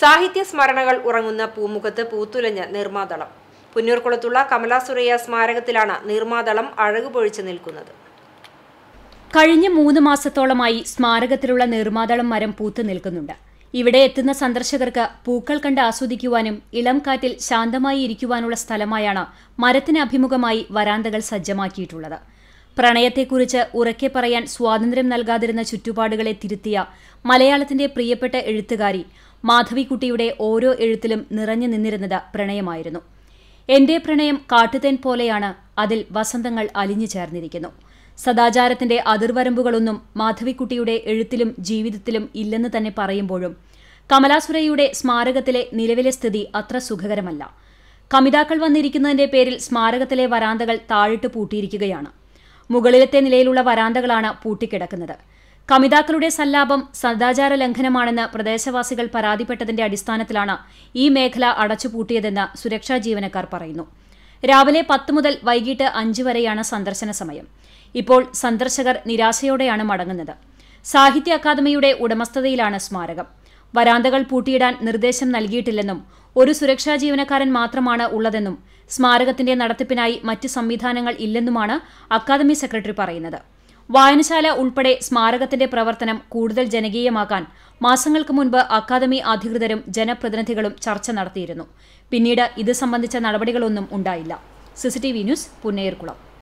സാഹിത്യ സ്മരണകൾ ഉറങ്ങുന്ന പൂമുഖത്ത് പൂത്തുലഞ്ഞ നീർമാതളം. പുന്നൂർകുളത്തുള്ള കമലാ സുരയ്യ സ്മാരകത്തിലാണ് നീർമാതളം അഴകുപൊഴിച്ച് നിൽക്കുന്നത്. കഴിഞ്ഞ 3 മാസത്തോളമായി സ്മാരകത്തിലുള്ള നീർമാതളം മരം പൂത്തു നിൽക്കുന്നുണ്ട്. ഇവിടെ എത്തുന്ന സന്ദർശകർക്ക് പൂക്കൾ കണ്ട് ആസ്വദിക്കുവാനും ഇളം കാറ്റിൽ ശാന്തമായി ഇരിക്കുവാനുള്ള സ്ഥലമായാണ് മരത്തിന് അഭിമുഖമായി വരാന്തകൾ സജ്ജമാക്കിയിട്ടുള്ളത്. പ്രണയത്തെക്കുറിച്ച് ഉറക്കെ പറയാൻ സ്വാതന്ത്ര്യം നൽകാതിരുന്ന ചുറ്റുപാടുകളെ തിരുത്തിയ മലയാളത്തിന്റെ പ്രിയപ്പെട്ട എഴുത്തുകാരി മാധവിക്കുട്ടിയുടെ ഓരോ എഴുത്തിലും നിറഞ്ഞു നിന്നിരുന്നത് പ്രണയമായിരുന്നു. എന്റെ പ്രണയം കാട്ടുതേൻ പോലെയാണ്, അതിൽ വസന്തങ്ങൾ അലിഞ്ഞു ചേർന്നിരിക്കുന്നു. സദാചാരത്തിന്റെ അതിർവരമ്പുകളൊന്നും മാധവിക്കുട്ടിയുടെ എഴുത്തിലും ജീവിതത്തിലും ഇല്ലെന്ന് തന്നെ പറയുമ്പോഴും കമലാ സുരയ്യയുടെ സ്മാരകത്തിലെ നിലവിലെ സ്ഥിതി അത്ര സുഖകരമല്ല. കമിതാക്കൾ വന്നിരിക്കുന്നതിന്റെ പേരിൽ സ്മാരകത്തിലെ വരാന്തകൾ താഴിട്ട് പൂട്ടിയിരിക്കുകയാണ്. മുകളിലത്തെ നിലയിലുള്ള വരാന്തകളാണ് പൂട്ടിക്കിടക്കുന്നത്. കമിതാക്കളുടെ സല്ലാപം സദാചാര ലംഘനമാണെന്ന് പ്രദേശവാസികൾ പരാതിപ്പെട്ടതിന്റെ അടിസ്ഥാനത്തിലാണ് ഈ മേഖല അടച്ചുപൂട്ടിയതെന്ന് സുരക്ഷാ ജീവനക്കാർ പറയുന്നു. രാവിലെ 10 മുതൽ വൈകിട്ട് 5 വരെയാണ് സന്ദർശന സമയം. ഇപ്പോൾ സന്ദർശകർ നിരാശയോടെയാണ് മടങ്ങുന്നത്. സാഹിത്യ അക്കാദമിയുടെ ഉടമസ്ഥതയിലാണ് സ്മാരകം. വരാന്തകൾ പൂട്ടിയിടാൻ നിർദ്ദേശം നൽകിയിട്ടില്ലെന്നും ഒരു സുരക്ഷാ ജീവനക്കാരൻ മാത്രമാണ് ഉള്ളതെന്നും സ്മാരകത്തിന്റെ നടത്തിപ്പിനായി മറ്റ് സംവിധാനങ്ങൾ ഇല്ലെന്നുമാണ് അക്കാദമി സെക്രട്ടറി പറയുന്നത്. വായനശാല ഉൾപ്പെടെ സ്മാരകത്തിന്റെ പ്രവർത്തനം കൂടുതൽ ജനകീയമാക്കാൻ മാസങ്ങൾക്ക് മുൻപ് അക്കാദമി അധികൃതരും ജനപ്രതിനിധികളും ചർച്ച നടത്തിയിരുന്നു. പിന്നീട് ഇത് സംബന്ധിച്ച നടപടികളൊന്നും ഉണ്ടായില്ല. CCTV news, Punnayurkulam.